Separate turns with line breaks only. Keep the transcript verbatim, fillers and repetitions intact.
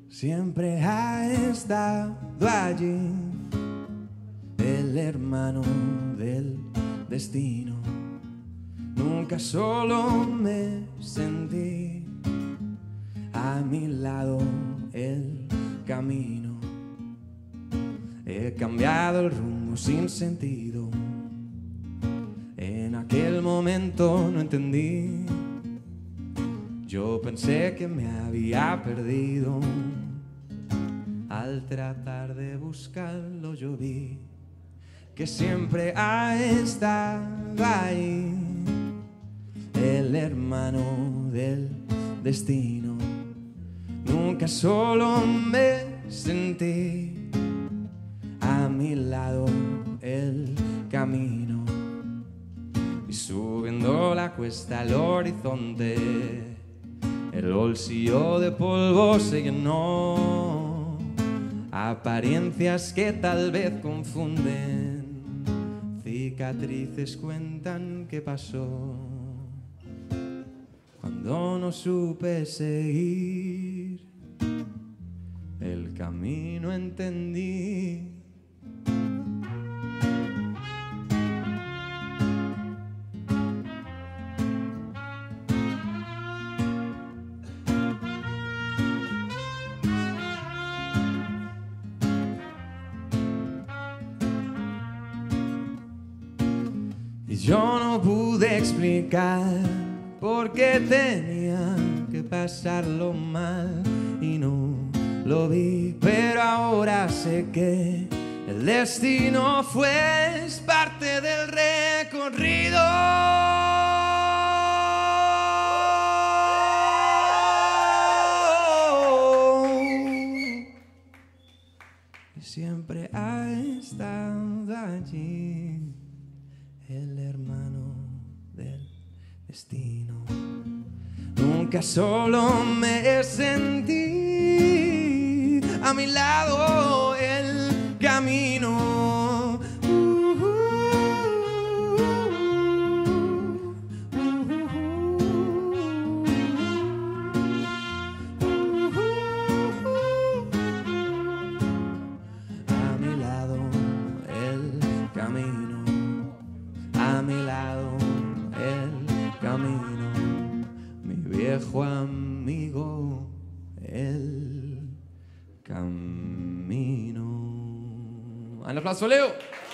siempre ha estado allí, el hermano del destino. Nunca solo me sentí, a mi lado el camino. He cambiado el rumbo sin sentido. En aquel momento no entendí. Yo pensé que me había perdido. Al tratar de buscarlo yo vi que siempre ha estado ahí, el hermano del destino. Nunca solo me sentí, a mi lado el camino. Y subiendo la cuesta al horizonte, el bolsillo de polvo se llenó. Apariencias que tal vez confunden, cicatrices cuentan qué pasó. Cuando no supe seguir, el camino entendí. Y yo no pude explicar por qué tenía que pasarlo mal y no lo vi, pero ahora sé que el destino fue es parte del recorrido. Y siempre ha estado allí, el hermano del destino. Nunca solo me sentí, a mi lado el camino. Uh, uh, uh, uh, uh, a mi lado el camino. A mi lado el camino, mi viejo amigo, el camino. ¡Un aplauso, Leo!